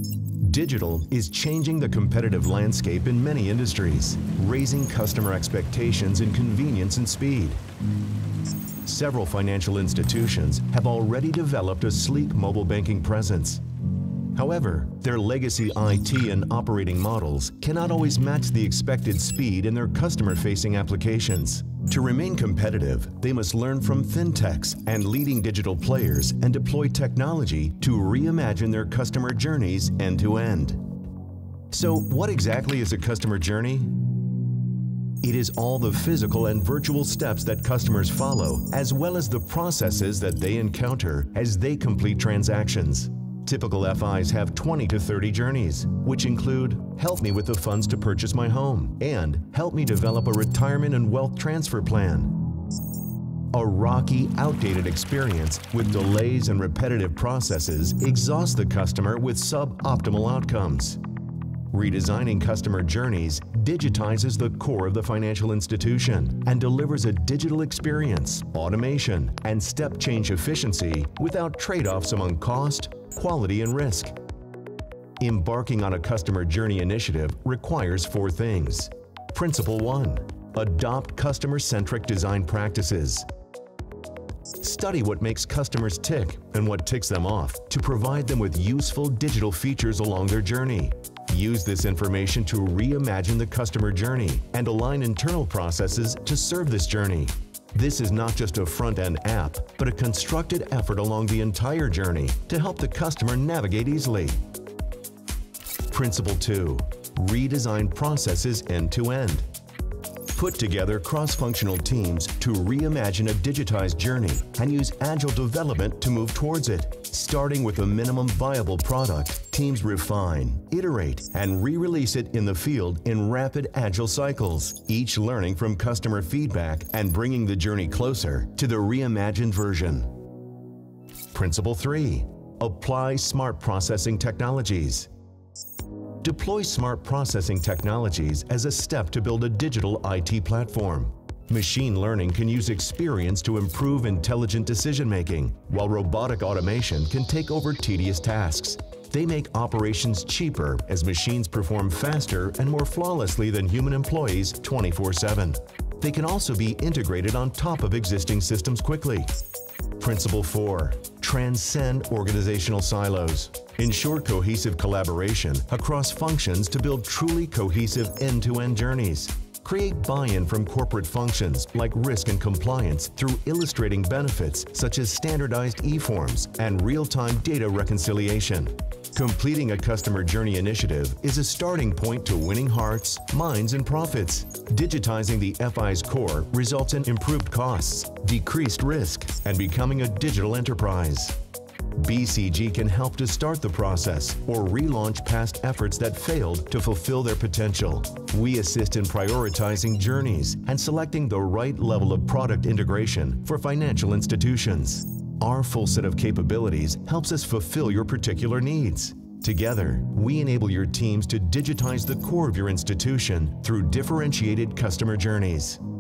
Digital is changing the competitive landscape in many industries, raising customer expectations in convenience and speed. Several financial institutions have already developed a sleek mobile banking presence. However, their legacy IT and operating models cannot always match the expected speed in their customer-facing applications. To remain competitive, they must learn from fintechs and leading digital players and deploy technology to reimagine their customer journeys end-to-end. So, what exactly is a customer journey? It is all the physical and virtual steps that customers follow, as well as the processes that they encounter as they complete transactions. Typical FIs have 20 to 30 journeys, which include help me with the funds to purchase my home and help me develop a retirement and wealth transfer plan. A rocky, outdated experience with delays and repetitive processes exhausts the customer with suboptimal outcomes. Redesigning customer journeys digitizes the core of the financial institution and delivers a digital experience, automation, and step change efficiency without trade-offs among cost, quality, and risk. Embarking on a customer journey initiative requires 4 things. Principle 1. Adopt customer-centric design practices. Study what makes customers tick and what ticks them off to provide them with useful digital features along their journey. Use this information to reimagine the customer journey and align internal processes to serve this journey. This is not just a front-end app, but a constructed effort along the entire journey to help the customer navigate easily. Principle 2. Redesign processes end-to-end. Put together cross-functional teams to reimagine a digitized journey and use agile development to move towards it. Starting with a minimum viable product, teams refine, iterate, and re-release it in the field in rapid agile cycles, each learning from customer feedback and bringing the journey closer to the reimagined version. Principle 3. Apply smart processing technologies. Deploy smart processing technologies as a step to build a digital IT platform. Machine learning can use experience to improve intelligent decision-making, while robotic automation can take over tedious tasks. They make operations cheaper as machines perform faster and more flawlessly than human employees 24/7. They can also be integrated on top of existing systems quickly. Principle 4. Transcend organizational silos. Ensure cohesive collaboration across functions to build truly cohesive end-to-end journeys. Create buy-in from corporate functions like risk and compliance through illustrating benefits such as standardized e-forms and real-time data reconciliation. Completing a customer journey initiative is a starting point to winning hearts, minds, and profits. Digitizing the FI's core results in improved costs, decreased risk, and becoming a digital enterprise. BCG can help to start the process or relaunch past efforts that failed to fulfill their potential. We assist in prioritizing journeys and selecting the right level of product integration for financial institutions. Our full set of capabilities helps us fulfill your particular needs. Together, we enable your teams to digitize the core of your institution through differentiated customer journeys.